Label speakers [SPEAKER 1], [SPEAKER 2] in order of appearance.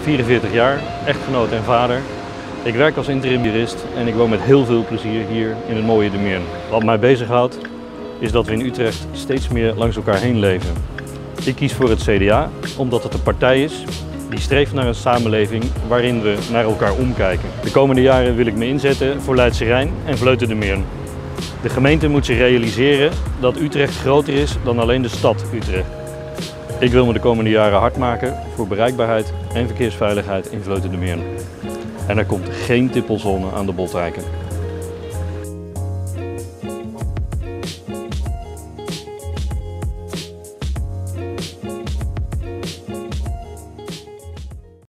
[SPEAKER 1] 44 jaar, echtgenoot en vader. Ik werk als interim jurist en ik woon met heel veel plezier hier in het mooie De Meern. Wat mij bezighoudt is dat we in Utrecht steeds meer langs elkaar heen leven. Ik kies voor het CDA omdat het een partij is die streeft naar een samenleving waarin we naar elkaar omkijken. De komende jaren wil ik me inzetten voor Leidsche Rijn en Vleuten De Meern. De gemeente moet zich realiseren dat Utrecht groter is dan alleen de stad Utrecht. Ik wil me de komende jaren hard maken voor bereikbaarheid en verkeersveiligheid in Vleuten De Meern. En er komt geen tippelzone aan de Boltrijken.